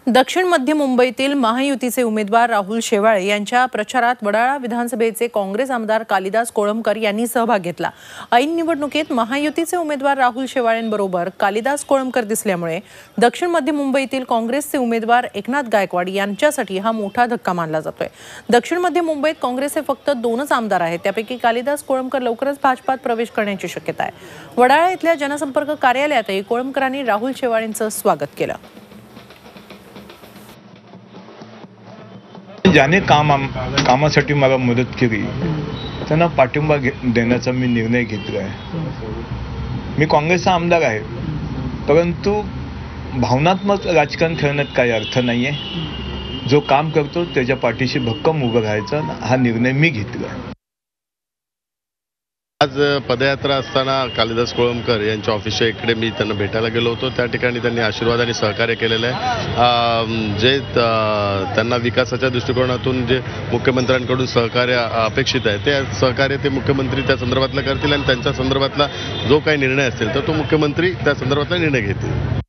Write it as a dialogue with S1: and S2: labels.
S1: दक्षिण मध्य मुंबईतील महायुतीचे उमेदवार राहुल शेवाळे यांच्या प्रचारात वडाळा विधानसभेचे काँग्रेस आमदार कालिदास कोळंबकर यांनी सहभाग घेतला। ऐन निवडणुकीत महायुतीचे उमेदवार राहुल शेवाळेंबरोबर कालिदास कोळंबकर दिसल्यामुळे दक्षिण मध्य मुंबईतील काँग्रेसचे उमेदवार एकनाथ गायकवाड यांच्यासाठी हा मोठा धक्का मानला जातोय। दक्षिण मध्य मुंबईत काँग्रेसचे फक्त 2च आमदार आहेत, त्यापैकी कालिदास कोळंबकर लवकरच भाजपात प्रवेश करण्याची शक्यता आहे। वडाळा इथल्या जनसंपर्क कार्यालयातही कोळंबकरांनी राहुल शेवाळेंचं स्वागत केलं।
S2: ज्याने कामासाठी मला मदत केली त्यांना पाठिंबा देण्याचा मी निर्णय घेतला आहे। मी काँग्रेसचा आमदार आहे, परंतु भावनात्मक राजकारण खेळण्यात काही अर्थ नाही आहे। जो काम करतो त्याच्या पाठीशी भक्कम उभं राहायचा हा निर्णय मी घेतला आहे।
S3: आज पदयात्रा असताना कालिदास कोळंबकर यांच्या ऑफिसच्या इकडे मी त्यांना भेटायला गेलो होतो। त्या ठिकाणी त्यांनी आशीर्वाद आणि सहकार्य केलेलं आहे। जे त्यांना विकासाच्या दृष्टिकोनातून जे मुख्यमंत्र्यांकडून सहकार्य अपेक्षित आहे ते सहकार्य ते मुख्यमंत्री त्या संदर्भातला करतील आणि त्यांच्या संदर्भातला जो काही निर्णय असेल तर तो मुख्यमंत्री त्या संदर्भातला निर्णय घेतील।